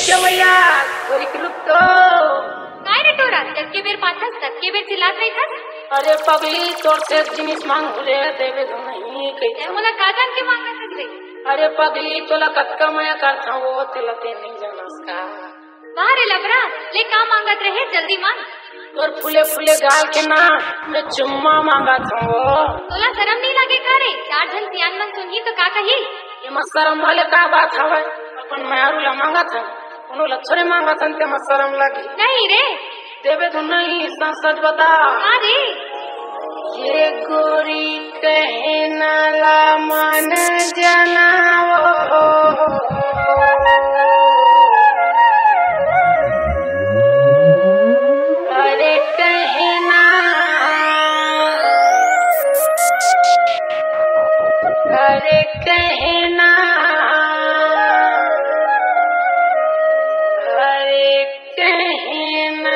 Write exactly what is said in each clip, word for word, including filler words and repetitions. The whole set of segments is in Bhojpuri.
क्या भैया गोरी के लुक तो काय रे टोरा टक्के बेर पाछा टक्के बेर चिल्लात रही था। अरे पगली तोर से जिनिस मांग रे देवे तो नहीं कही मोला काजन के मांगना सक रही। अरे पगली तोला कतका मैं करता वो तेला ते नहीं जानस का बाहर लबरा ले का मांगत रहे जल्दी मांग। और फुले फुले गाल के ना मैं चुम्मा मांगा था वो तोला शर्म नहीं लगे का रे चार जन सियान मन सुनी तो का कही ये मशरम वाले का बात हवे अपन मेहरू ला मांगा था उन्हों लक्षरे मांगा था ते मशरम लगी नहीं रे देवे तो नहीं सच बता अरे ये गोरी कहना ला मन जनावो अरे कहना अरे कहना अरे कहना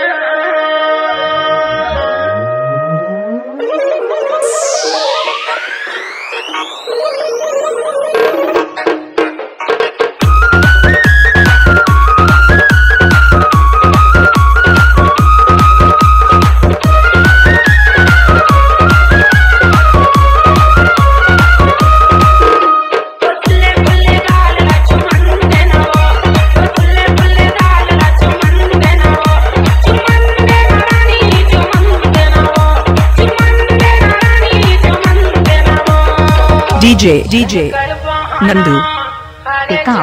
डीजे डीजे नंदू ते काम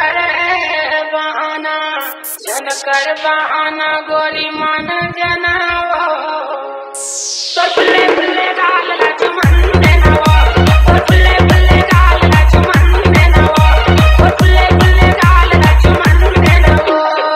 जन कर बहाना गोरी मन जनावो तो फुले फुले गाल ला चमन देनावो तो फुले फुले गाल ला चमन देनावो तो फुले फुले गाल ला चमन देनावो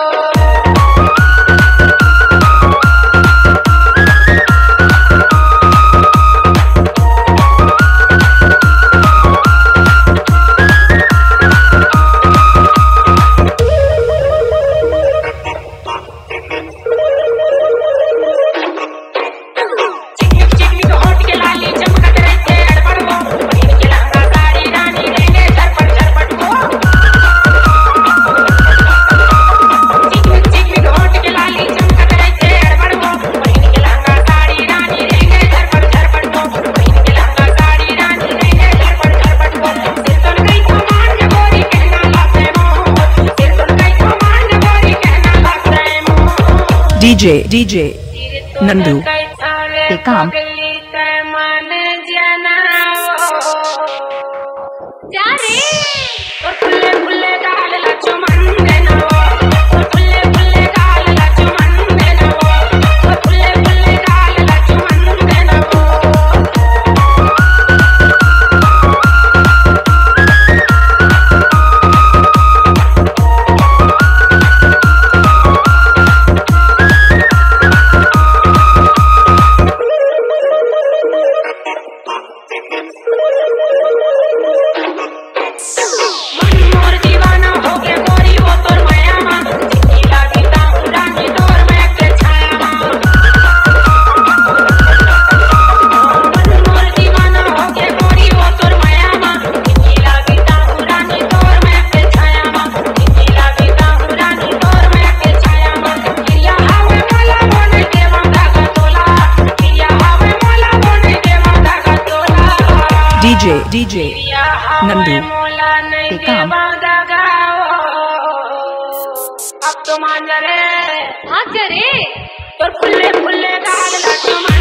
डीजे डीजे नंदू ते काम जा रे और फुले फुले गाल ला चमन देनावो और फुले फुले गाल ला चमन देनावो और फुले फुले गाल ला चमन देनावो डीजे डीजे नंदू ते काम अब तो मान जा रे भाग जा रे और फुले फुले गाल ला